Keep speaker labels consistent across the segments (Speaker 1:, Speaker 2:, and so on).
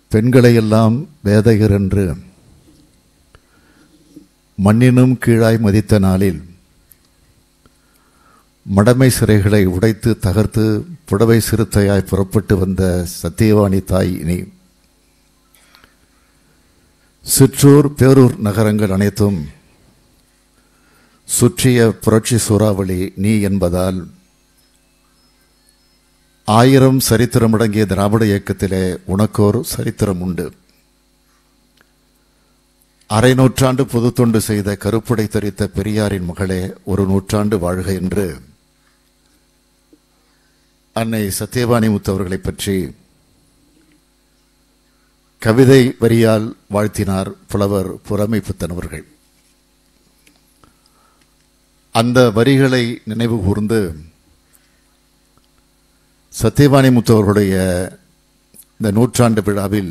Speaker 1: பெண்களையெல்லாம் வேதையர் என்று மண்ணினும் கீழாய் மதித்த நாளில் மடமை சிறைகளை உடைத்து தகர்த்து புடவை சிறுத்தையாய் புறப்பட்டு வந்த சத்தியவாணி தாய் இனி சிற்றூர் பேரூர் நகரங்கள் அனைத்தும் சுற்றிய புரட்சி சூறாவளி நீ என்பதால் 1000 சரித்திரம் அடங்கிய திராவிட இயக்கத்திலே உனக்கோர் சரித்திரம் உண்டு. அரை நூற்றாண்டு பொது தொண்டு செய்த கருப்புடை தரித்த பெரியாரின் மகளே ஒரு நூற்றாண்டு வாழ்க என்று அன்னை சத்தியவானிமுத்து அவர்களை பற்றி கவிதை வரியால் வாழ்த்தினார் புலவர் புறமை புத்தன் அவர்கள். அந்த வரிகளை நினைவு கூர்ந்து சத்தியவானிமுத்து அவர்களுடைய இந்த நூற்றாண்டு விழாவில்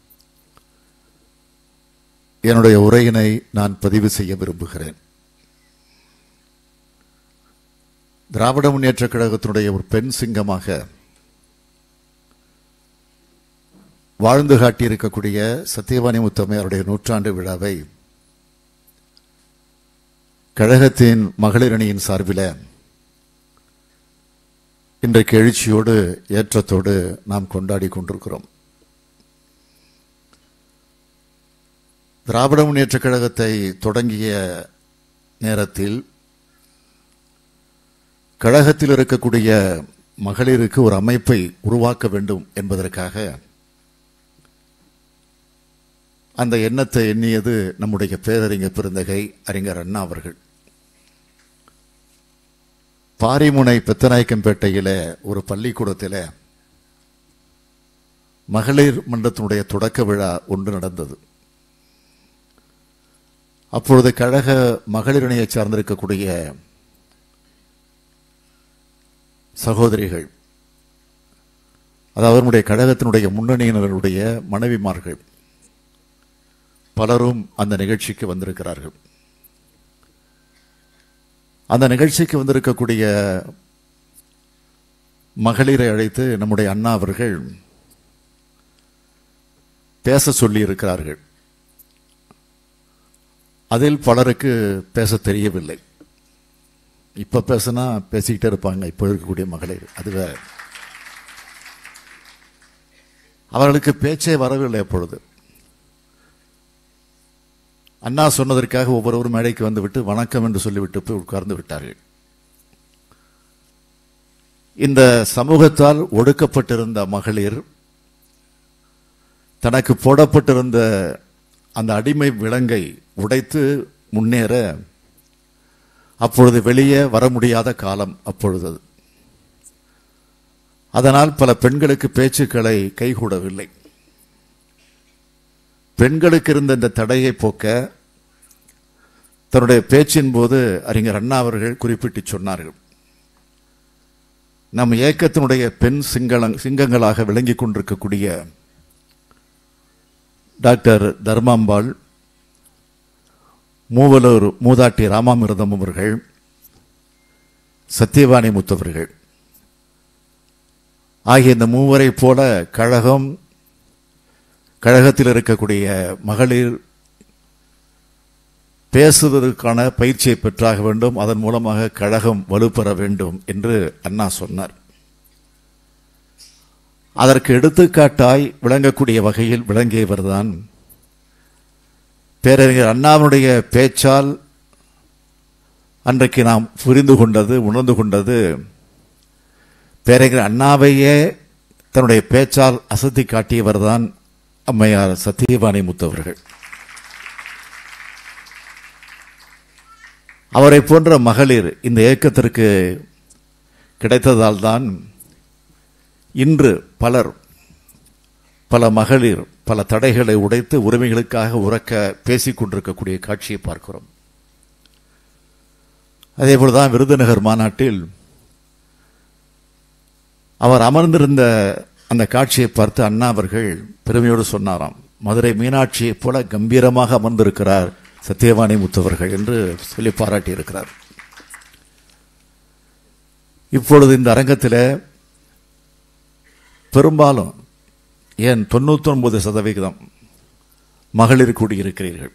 Speaker 1: என்னுடைய உரையினை நான் பதிவு செய்ய விரும்புகிறேன். திராவிட முன்னேற்றக் கழகத்தினுடைய ஒரு பெண் சிங்கமாக வாழ்ந்து காட்டியிருக்கக்கூடிய சத்தியவானிமுத்து அம்மையாருடைய நூற்றாண்டு விழாவை கழகத்தின் மகளிர் அணியின் சார்பில் இன்றைக்கு எழுச்சியோடு ஏற்றத்தோடு நாம் கொண்டாடி கொண்டிருக்கிறோம். திராவிட முன்னேற்றக் கழகத்தை தொடங்கிய நேரத்தில் கழகத்தில் இருக்கக்கூடிய மகளிருக்கு ஒரு அமைப்பை உருவாக்க வேண்டும் என்பதற்காக அந்த எண்ணத்தை எண்ணியது நம்முடைய பேரறிஞர் பெருந்தகை அறிஞர் அண்ணா அவர்கள். பாரிமுனை பெத்தநாயக்கம்பேட்டையில் ஒரு பள்ளிக்கூடத்தில் மகளிர் மன்றத்தினுடைய தொடக்க விழா ஒன்று நடந்தது. அப்பொழுது கழக மகளிர் அணியை சார்ந்திருக்கக்கூடிய சகோதரிகள், அதாவது அவருடைய கழகத்தினுடைய முன்னணியினருடைய மனைவிமார்கள் பலரும் அந்த நிகழ்ச்சிக்கு வந்திருக்கிறார்கள். அந்த நிகழ்ச்சிக்கு வந்திருக்கக்கூடிய மகளிரை அழைத்து நம்முடைய அண்ணா அவர்கள் பேச சொல்லி இருக்கிறார்கள். அதில் பலருக்கு பேச தெரியவில்லை. இப்ப பேசினா பேசிக்கிட்டே இருப்பாங்க இப்ப இருக்கக்கூடிய மகளிர். அதுவே அவர்களுக்கு பேச்சே வரவில்லை. அப்பொழுது அண்ணா சொன்னதற்காக ஒவ்வொருவரும் மேடைக்கு வந்துவிட்டு வணக்கம் என்று சொல்லிவிட்டு போய் உட்கார்ந்து விட்டார்கள். இந்த சமூகத்தால் ஒடுக்கப்பட்டிருந்த மகளிர் தனக்கு போடப்பட்டிருந்த அந்த அடிமை விலங்கை உடைத்து முன்னேற அப்பொழுது வெளியே வர முடியாத காலம் அப்பொழுது. அதனால் பல பெண்களுக்கு பேச்சுக்களை கைகூடவில்லை. பெண்களுக்கு இருந்த இந்த தடையை போக்க தன்னுடைய பேச்சின் போது அறிஞர் அண்ணா அவர்கள் குறிப்பிட்டு சொன்னார்கள், நம் இயக்கத்தினுடைய பெண் சிங்கங்களாக விளங்கிக் கொண்டிருக்கக்கூடிய டாக்டர் தர்மாம்பாள், மூவலூர் மூதாட்டி ராமாமிர்தம் அவர்கள், சத்தியவானிமுத்து அவர்கள் ஆகிய இந்த மூவரை போல கழகத்தில் இருக்கக்கூடிய மகளிர் பேசுவதற்கான பயிற்சியை பெற்றாக வேண்டும். அதன் மூலமாக கழகம் வலுப்பெற வேண்டும் என்று அண்ணா சொன்னார். அதற்கு எடுத்துக்காட்டாய் விளங்கக்கூடிய வகையில் விளங்கியவர்தான் பேரறிஞர் அண்ணாவுடைய பேச்சால் அன்றைக்கு நாம் புரிந்து கொண்டது, உணர்ந்து கொண்டது, பேரறிஞர் அண்ணாவையே தன்னுடைய பேச்சால் அசத்தி காட்டியவர்தான் அம்மையார் சத்தியவானிமுத்து அவர்கள். அவரை போன்ற மகளிர் இந்த இயக்கத்திற்கு கிடைத்ததால் தான் இன்று பல மகளிர் பல தடைகளை உடைத்து உரிமைகளுக்காக உரக்க பேசிக் கொண்டிருக்கக்கூடிய காட்சியை பார்க்கிறோம். அதேபோல்தான் விருதுநகர் மாநாட்டில் அவர் அமர்ந்திருந்த அந்த காட்சியை பார்த்து அண்ணா அவர்கள் பெருமையோடு சொன்னாராம், மதுரை மீனாட்சியை போல கம்பீரமாக அமர்ந்திருக்கிறார் சத்தியவானிமுத்து அவர்கள் என்று சொல்லி பாராட்டியிருக்கிறார். இப்பொழுது இந்த அரங்கத்தில் பெரும்பாலும் ஏன் 99% மகளிர் கூடியிருக்கிறீர்கள்.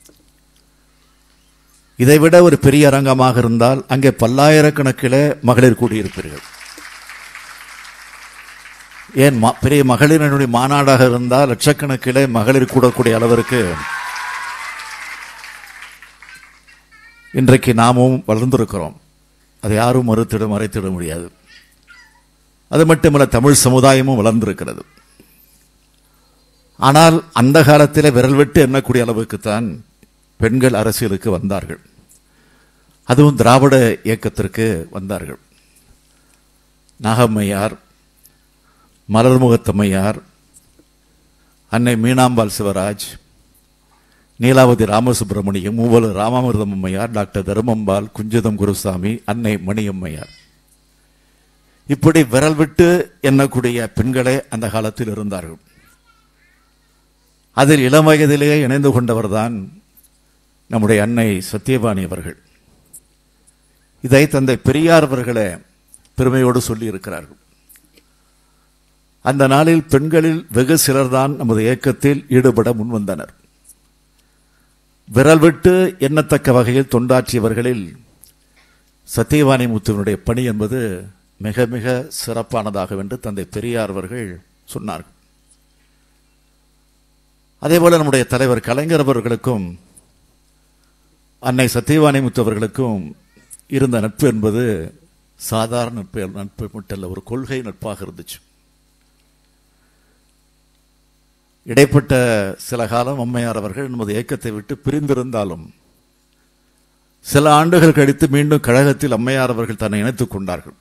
Speaker 1: இதைவிட ஒரு பெரிய அரங்கமாக இருந்தால் அங்கே பல்லாயிரக்கணக்கில் மகளிர் கூடியிருப்பீர்கள். ஏன் பெரிய மகளிரினுடைய மாநாடாக இருந்தால் லட்சக்கணக்கில் மகளிர் கூடக்கூடிய அளவிற்கு இன்றைக்கு நாமும் வளர்ந்திருக்கிறோம். அதை யாரும் மறைத்திட முடியாது. அது மட்டுமல்ல, தமிழ் சமுதாயமும் வளர்ந்திருக்கிறது. ஆனால் அந்த காலத்தில் விரல் விட்டு எண்ணக்கூடிய அளவுக்குத்தான் பெண்கள் அரசியலுக்கு வந்தார்கள். அதுவும் திராவிட இயக்கத்திற்கு வந்தார்கள். நாகம்மையார், மலர்முகத்தம்மையார், அன்னை மீனாம்பாள் சிவராஜ், நீலாவதி ராமசுப்பிரமணியம், மூவலு ராமாமிர்தம் அம்மையார், டாக்டர் தர்மம்பாள், குஞ்சிதம் குருசாமி, அன்னை மணியம்மையார், இப்படி விரல் விட்டு எண்ணக்கூடிய பெண்களே அந்த காலத்தில் இருந்தார்கள். அதில் இளம் வயதிலேயே இணைந்து கொண்டவர்தான் நம்முடைய அன்னை சத்தியவாணி அவர்கள். இதை தந்தை பெரியார் அவர்களே பெருமையோடு சொல்லி இருக்கிறார்கள். அந்த நாளில் பெண்களில் வெகு சிலர்தான் நமது இயக்கத்தில் ஈடுபட முன்வந்தனர். விரல் விட்டு எண்ணத்தக்க வகையில் தொண்டாற்றியவர்களில் சத்தியவானிமுத்துவனுடைய பணி என்பது மிக மிக சிறப்பானதாக என்று தந்தை பெரியார் அவர்கள் சொன்னார்கள். அதேபோல நம்முடைய தலைவர் கலைஞர் அவர்களுக்கும் அன்னை சத்தியவானிமுத்து அவர்களுக்கும் இருந்த நட்பு என்பது சாதாரண நட்பு மட்டுமல்ல, ஒரு கொள்கை நட்பாக இருந்துச்சு. இடைப்பட்ட சில காலம் அம்மையார் அவர்கள் நமது இயக்கத்தை விட்டு பிரிந்திருந்தாலும் சில ஆண்டுகள் கழித்து மீண்டும் கழகத்தில் அம்மையார் அவர்கள் தன்னை இணைத்துக் கொண்டார்கள்.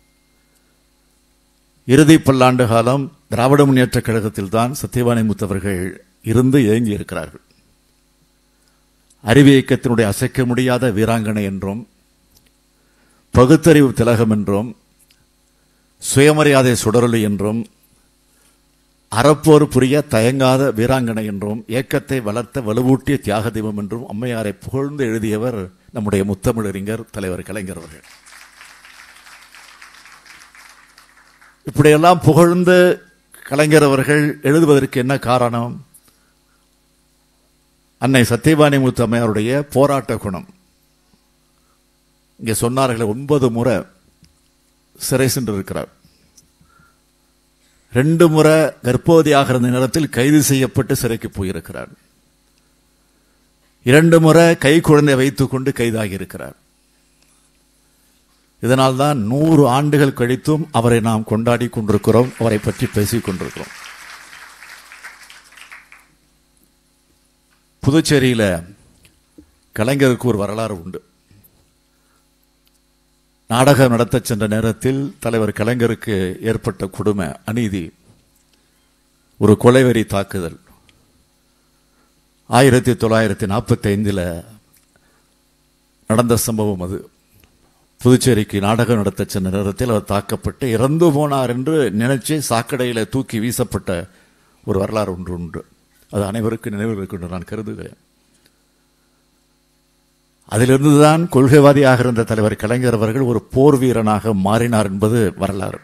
Speaker 1: இறுதி பல்லாண்டு காலம் திராவிட முன்னேற்ற கழகத்தில் தான் சத்தியவானிமுத்து அவர்கள் இருந்து இயங்கி இருக்கிறார்கள். அறிவு இயக்கத்தினுடைய அசைக்க முடியாத வீராங்கனை என்றும், பகுத்தறிவு திலகம் என்றும், சுயமரியாதை சுடரொலி என்றும், அறப்போர் புரிய தயங்காத வீராங்கனை என்றும், இயக்கத்தை வளர்த்த வலுவூட்டிய தியாக தெய்வம் என்றும் அம்மையாரை புகழ்ந்து எழுதியவர் நம்முடைய முத்தமிழறிஞர் தலைவர் கலைஞர் அவர்கள். இப்படியெல்லாம் புகழ்ந்து கலைஞர் அவர்கள் எழுதுவதற்கு என்ன காரணம்? அன்னை சத்தியவானிமுத்து அம்மையாருடைய போராட்ட குணம். இங்கே சொன்னார்கள் 9 முறை சிறை சென்றிருக்கிறார். 2 முறை கர்ப்பவதியாக இருந்த நேரத்தில் கைது செய்யப்பட்டு சிறைக்கு போயிருக்கிறார். 2 முறை கை குழந்தை வைத்துக் கொண்டு கைதாகி இருக்கிறார். இதனால்தான் 100 ஆண்டுகள் கழித்தும் அவரை நாம் கொண்டாடி கொண்டிருக்கிறோம், அவரை பற்றி பேசிக் கொண்டிருக்கிறோம். புதுச்சேரியில கலைஞருக்கு ஒரு வரலாறு உண்டு. நாடகம் நடத்த சென்ற நேரத்தில் தலைவர் கலைஞருக்கு ஏற்பட்ட கொடுமை, அநீதி, ஒரு கொலைவெறி தாக்குதல் 1945 நடந்த சம்பவம். அது புதுச்சேரிக்கு நாடகம் நடத்த சென்ற நேரத்தில் அவர் தாக்கப்பட்டு இறந்து போனார் என்று நினைச்சு சாக்கடையில தூக்கி வீசப்பட்ட ஒரு வரலாறு ஒன்று உண்டு. அது அனைவருக்கும் நினைவில் இருக்கும் என்று நான் கருதுகிறேன். அதிலிருந்துதான் கொள்கைவாதியாக இருந்த தலைவர் கலைஞர் அவர்கள் ஒரு போர் வீரனாக மாறினார் என்பது வரலாறு.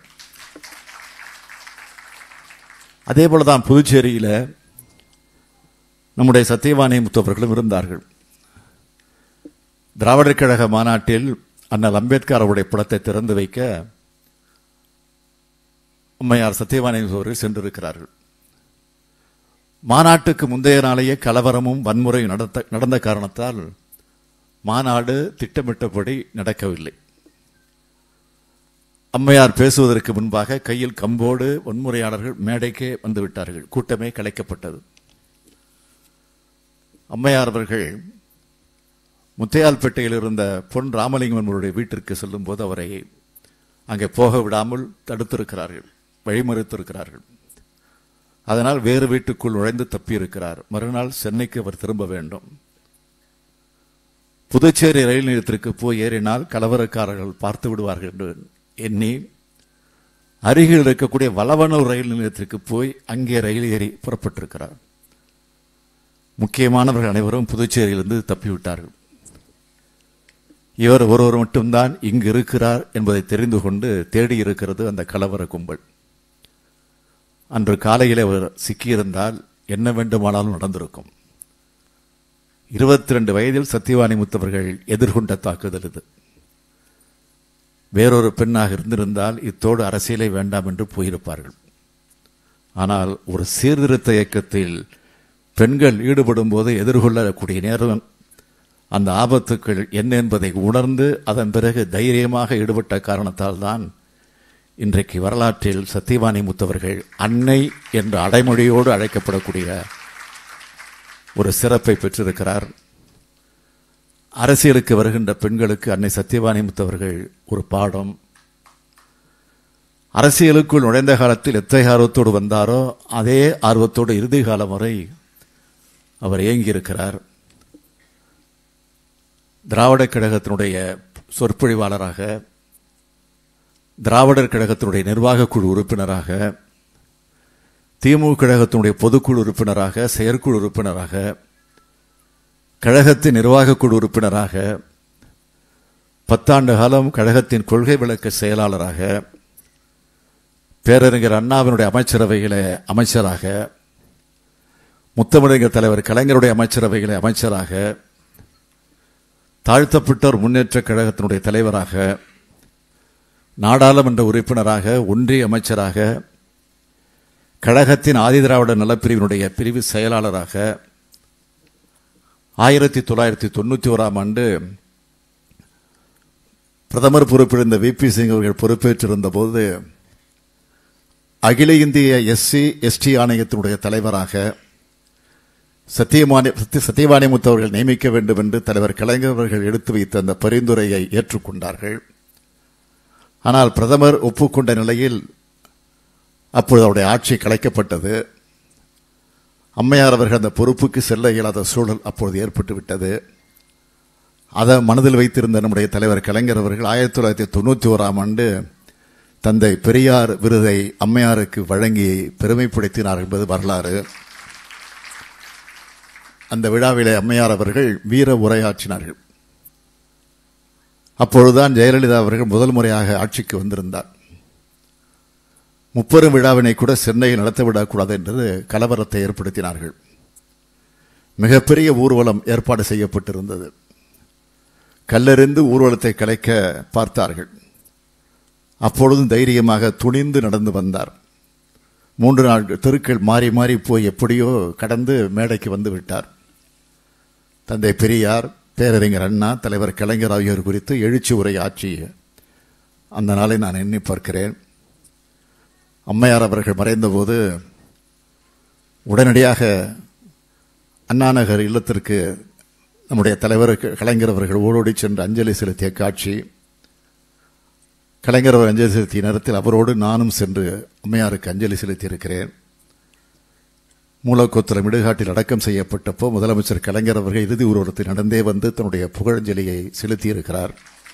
Speaker 1: அதே போலதான் புதுச்சேரியில நம்முடைய சத்தியவானிமுத்து அவர்களும் இருந்தார்கள். திராவிடர் கழக மாநாட்டில் அண்ணல் அம்பேத்கர் அவருடைய படத்தை திறந்து வைக்க அம்மையார் சத்தியவானிமுத்து அவர்கள் சென்றிருக்கிறார்கள். மாநாட்டுக்கு முந்தைய நாளையே கலவரமும் வன்முறையும் நடந்த காரணத்தால் மாநாடு திட்டமிட்டபடி நடக்கவில்லை. அம்மையார் பேசுவதற்கு முன்பாக கையில் கம்போடு வன்முறையாளர்கள் மேடைக்கே வந்துவிட்டார்கள். கூட்டமே கலைக்கப்பட்டது. அம்மையார் அவர்கள் முத்தையால்பேட்டையில் இருந்த பொன் ராமலிங்கம் அவருடைய வீட்டிற்கு செல்லும் போது அவரை அங்கே போக விடாமல் தடுத்திருக்கிறார்கள், வழிமறித்திருக்கிறார்கள். அதனால் வேறு வீட்டுக்குள் நுழைந்து தப்பியிருக்கிறார். மறுநாள் சென்னைக்கு அவர் திரும்ப வேண்டும். புதுச்சேரி ரயில் நிலையத்திற்கு போய் ஏறினால் கலவரக்காரர்கள் பார்த்து விடுவார்கள் என்று எண்ணி அருகில் இருக்கக்கூடிய வளவனூர் ரயில் நிலையத்திற்கு போய் அங்கே ரயில் ஏறி புறப்பட்டிருக்கிறார். முக்கியமானவர்கள் அனைவரும் புதுச்சேரியிலிருந்து தப்பிவிட்டார்கள். இவர் ஒருவர் மட்டும்தான் இங்கு இருக்கிறார் என்பதை தெரிந்து கொண்டு தேடி இருக்கிறது அந்த கலவர கும்பல். அன்று காலையில் அவர் சிக்கியிருந்தால் என்ன வேண்டுமானாலும் நடந்திருக்கும். 22 வயதில் சத்தியவானிமுத்து அவர்கள் எதிர்கொண்ட தாக்குதல் இது. வேறொரு பெண்ணாக இருந்திருந்தால் இத்தோடு அரசியலை வேண்டாம் என்று போயிருப்பார்கள். ஆனால் ஒரு சீர்திருத்த இயக்கத்தில் பெண்கள் ஈடுபடும் போது எதிர்கொள்ளக்கூடிய நேரம் அந்த ஆபத்துக்கள் என்ன என்பதை உணர்ந்து அதன் பிறகு தைரியமாக ஈடுபட்ட காரணத்தால் தான் இன்றைக்கு வரலாற்றில் சத்தியவானிமுத்து அவர்கள் அன்னை என்ற அடைமொழியோடு அழைக்கப்படக்கூடிய ஒரு சிறப்பை பெற்றிருக்கிறார். அரசியலுக்கு வருகின்ற பெண்களுக்கு அன்னை சத்தியவானிமுத்து அவர்கள் ஒரு பாடம். அரசியலுக்குள் நுழைந்த காலத்தில் எத்தகைய ஆர்வத்தோடு வந்தாரோ அதே ஆர்வத்தோடு இறுதி காலம் வரை அவர் இயங்கியிருக்கிறார். திராவிடர் கழகத்தினுடைய சொற்பொழிவாளராக, திராவிடர் கழகத்தினுடைய நிர்வாக குழு உறுப்பினராக, திமுக கழகத்தினுடைய பொதுக்குழு உறுப்பினராக, செயற்குழு உறுப்பினராக, கழகத்தின் நிர்வாக குழு உறுப்பினராக, 10 ஆண்டு காலம் கழகத்தின் கொள்கை விளக்க செயலாளராக, பேரறிஞர் அண்ணாவினுடைய அமைச்சரவையிலே அமைச்சராக, முத்தமிழறிஞர் தலைவர் கலைஞருடைய அமைச்சரவையிலே அமைச்சராக, தாழ்த்தப்பட்டோர் முன்னேற்ற கழகத்தினுடைய தலைவராக, நாடாளுமன்ற உறுப்பினராக, ஒன்றிய அமைச்சராக, கழகத்தின் ஆதிதிராவிட நலப்பிரிவினுடைய பிரிவு செயலாளராக, 1991ஆம் ஆண்டு பிரதமர் பொறுப்பிருந்த விபி சிங் அவர்கள் பொறுப்பேற்றிருந்த போது அகில இந்திய எஸ்சி எஸ்டி ஆணையத்தினுடைய தலைவராக சத்தியவானிமுத்து அவர்கள் நியமிக்க வேண்டும் என்று தலைவர் கலைஞர் அவர்கள் எடுத்து வைத்த அந்த பரிந்துரையை ஏற்றுக்கொண்டார்கள். ஆனால் பிரதமர் ஒப்புக்கொண்ட நிலையில் அப்பொழுது அவருடைய ஆட்சி கலைக்கப்பட்டது. அம்மையார் அவர்கள் அந்த பொறுப்புக்கு செல்ல இயலாத சூழல் அப்பொழுது ஏற்பட்டுவிட்டது. அதை மனதில் வைத்திருந்த நம்முடைய தலைவர் கலைஞர் அவர்கள் 1991ஆம் ஆண்டு தந்தை பெரியார் விருதை அம்மையாருக்கு வழங்கி பெருமைப்படுத்தினார் என்பது வரலாறு. அந்த விழாவிலே அம்மையார் அவர்கள் வீர உரையாற்றினார்கள். அப்பொழுதுதான் ஜெயலலிதா அவர்கள் முதல் முறையாக ஆட்சிக்கு வந்திருந்தார். முப்பெரும் விழாவினை கூட சென்னையில் நடத்தவிடக்கூடாது என்று கலவரத்தை ஏற்படுத்தினார்கள். மிகப்பெரிய ஊர்வலம் ஏற்பாடு செய்யப்பட்டிருந்தது. கல்லெறிந்து ஊர்வலத்தை கலைக்க பார்த்தார்கள். அப்பொழுதும் தைரியமாக துணிந்து நடந்து வந்தார். 3 நாள் தெருக்கள் மாறி மாறி போய் எப்படியோ கடந்து மேடைக்கு வந்து விட்டார். தந்தை பெரியார், பேரறிஞர் அண்ணா, தலைவர் கலைஞர் ஆகியோர் குறித்து எழுச்சி உரை ஆற்றி அந்த நாளை நான் எண்ணி பார்க்கிறேன். அம்மையார் அவர்கள் மறைந்தபோது உடனடியாக அண்ணாநகர் இல்லத்திற்கு நம்முடைய தலைவர் கலைஞர் அவர்கள் ஓடோடி சென்று அஞ்சலி செலுத்திய காட்சி. கலைஞர் அவர் அஞ்சலி செலுத்திய நேரத்தில் அவரோடு நானும் சென்று அம்மையாருக்கு அஞ்சலி செலுத்தியிருக்கிறேன். மூலக்கோத்தலம் இடுகாட்டில் அடக்கம் செய்யப்பட்டப்போ முதலமைச்சர் கலைஞர் அவர்கள் இறுதி ஊர்வலத்தில் நடந்தே வந்து தன்னுடைய புகழஞ்சலியை செலுத்தியிருக்கிறார்.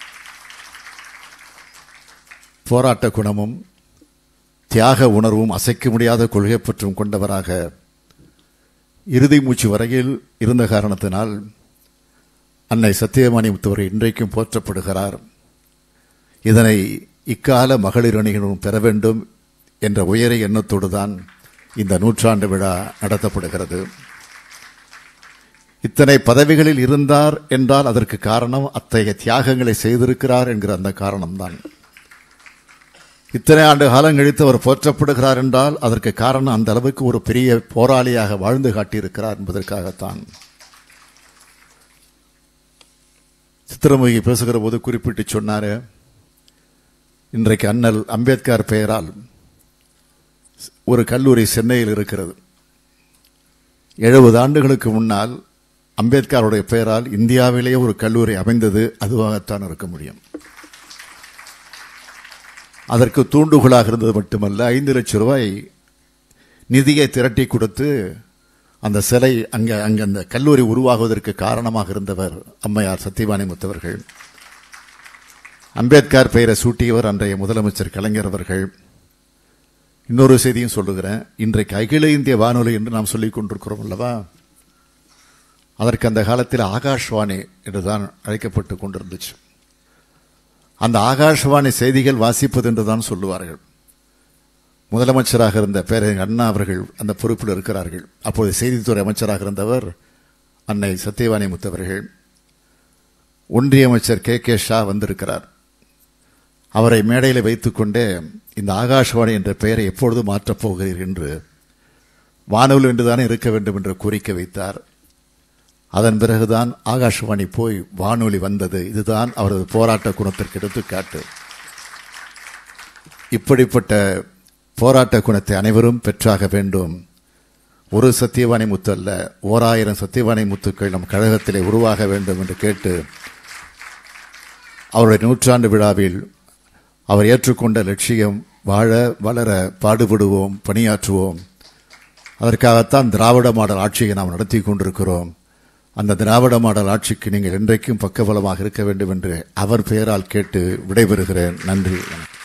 Speaker 1: போராட்ட குணமும் தியாக உணர்வும் அசைக்க முடியாத கொள்கை பற்றும் கொண்டவராக இறுதி மூச்சு வரையில் இருந்த காரணத்தினால் அன்னை சத்தியவானிமுத்து அவர்கள் இன்றைக்கும் போற்றப்படுகிறார். இதனை இக்கால மகளிர் அணியினரும் பெற வேண்டும் என்ற உயரிய எண்ணத்தோடு தான் இந்த 100ஆண்டு விழா நடத்தப்படுகிறது. இத்தனை பதவிகளில் இருந்தார் என்றால் அதற்கு காரணம் அத்தகைய தியாகங்களை செய்திருக்கிறார் என்கிற அந்த காரணம்தான். இத்தனை ஆண்டு காலம் கழித்து அவர் போற்றப்படுகிறார் என்றால் அதற்கு காரணம் அந்த அளவுக்கு ஒரு பெரிய போராளியாக வாழ்ந்து காட்டியிருக்கிறார் என்பதற்காகத்தான். சித்திரமொழி பேசுகிற போது குறிப்பிட்டு சொன்னார், இன்றைக்கு அண்ணல் அம்பேத்கர் பெயரால் ஒரு கல்லூரி சென்னையில் இருக்கிறது. 70 ஆண்டுகளுக்கு முன்னால் அம்பேத்கருடைய பெயரால் இந்தியாவிலேயே ஒரு கல்லூரி அமைந்தது அதுவாகத்தான் இருக்க முடியும். அதற்கு தூண்டுகோலாக இருந்தது மட்டுமல்ல, 5 லட்சம் ரூபாய் நிதியை திரட்டி கொடுத்து அந்த சிலை அங்கே அந்த கல்லூரி உருவாகுவதற்கு காரணமாக இருந்தவர் அம்மையார் சத்தியவானிமுத்து அவர்கள். அம்பேத்கர் பெயரை சூட்டியவர் அன்றைய முதலமைச்சர் கலைஞர் அவர்கள். இன்னொரு செய்தியும் சொல்லுகிறேன். இன்றைக்கு அகில இந்திய வானொலி என்று நாம் சொல்லிக் கொண்டிருக்கிறோம் அல்லவா, அதற்கு அந்த காலத்தில் ஆகாஷ்வாணி என்றுதான் அழைக்கப்பட்டு கொண்டிருந்துச்சு. அந்த ஆகாஷ்வாணி செய்திகள் வாசிப்பது என்றுதான் சொல்லுவார்கள். முதலமைச்சராக இருந்த பேரறிஞர் அண்ணா அவர்கள் அந்த பொறுப்பில் இருக்கிறார்கள். அப்போது செய்தித்துறை அமைச்சராக இருந்தவர் அன்னை சத்தியவானிமுத்து அவர்கள். ஒன்றிய அமைச்சர் கே ஷா வந்திருக்கிறார். அவரை மேடையில் வைத்துக்கொண்டே இந்த ஆகாஷவாணி என்ற பெயரை எப்பொழுது மாற்றப் போகிறீர்கள் என்று, வானொலி என்றுதானே இருக்க வேண்டும் என்று கோரிக்கை வைத்தார். அதன் பிறகுதான் ஆகாஷவாணி போய் வானொலி வந்தது. இதுதான் அவரது போராட்ட குணத்திற்கு எடுத்துக்காட்டு. இப்படிப்பட்ட போராட்ட குணத்தை அனைவரும் பெற்றாக வேண்டும். ஒரு சத்தியவானிமுத்து அல்ல, 1000 சத்தியவானிமுத்துக்கள் நம் கழகத்திலே உருவாக வேண்டும் என்று கேட்டு, அவருடைய 100ஆண்டு விழாவில் அவர் ஏற்றுக்கொண்ட லட்சியம் வாழ வளர பாடுபடுவோம், பணியாற்றுவோம். அதற்காகத்தான் திராவிட மாடல் ஆட்சியை நாம் நடத்தி கொண்டிருக்கிறோம். அந்த திராவிட மாடல் ஆட்சிக்கு நீங்கள் என்றைக்கும் பக்கபலமாக இருக்க வேண்டும் என்று அவர் பெயரால் கேட்டு விடைபெறுகிறேன். நன்றி.